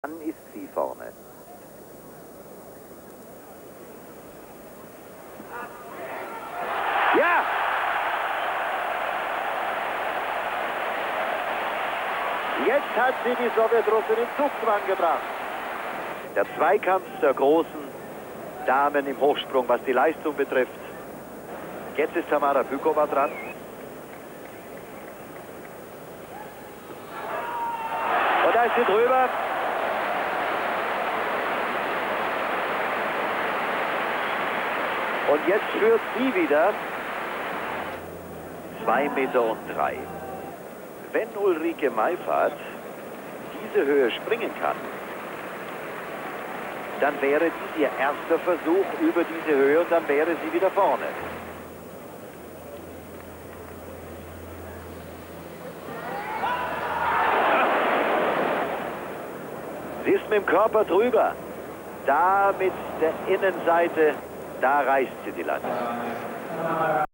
Dann ist sie vorne. Ja! Jetzt hat sie die Sowjetrussin in Zugzwang gebracht. Der Zweikampf der großen Damen im Hochsprung, was die Leistung betrifft. Jetzt ist Tamara Bykova dran. Und da ist sie drüber. Und jetzt führt sie wieder 2,03 Meter. Wenn Ulrike Meifert diese Höhe springen kann, dann wäre dies ihr erster Versuch über diese Höhe und dann wäre sie wieder vorne. Sie ist mit dem Körper drüber. Da mit der Innenseite, da reißt sie die Latte.